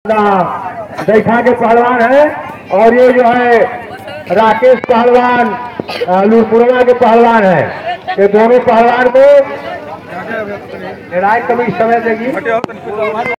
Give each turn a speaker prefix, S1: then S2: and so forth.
S1: देखा के पहलवान है और ये जो है राकेश पहलवान लूरपुरवा के पहलवान है। ये दोनों पहलवान को लड़ाई कभी समय देगी।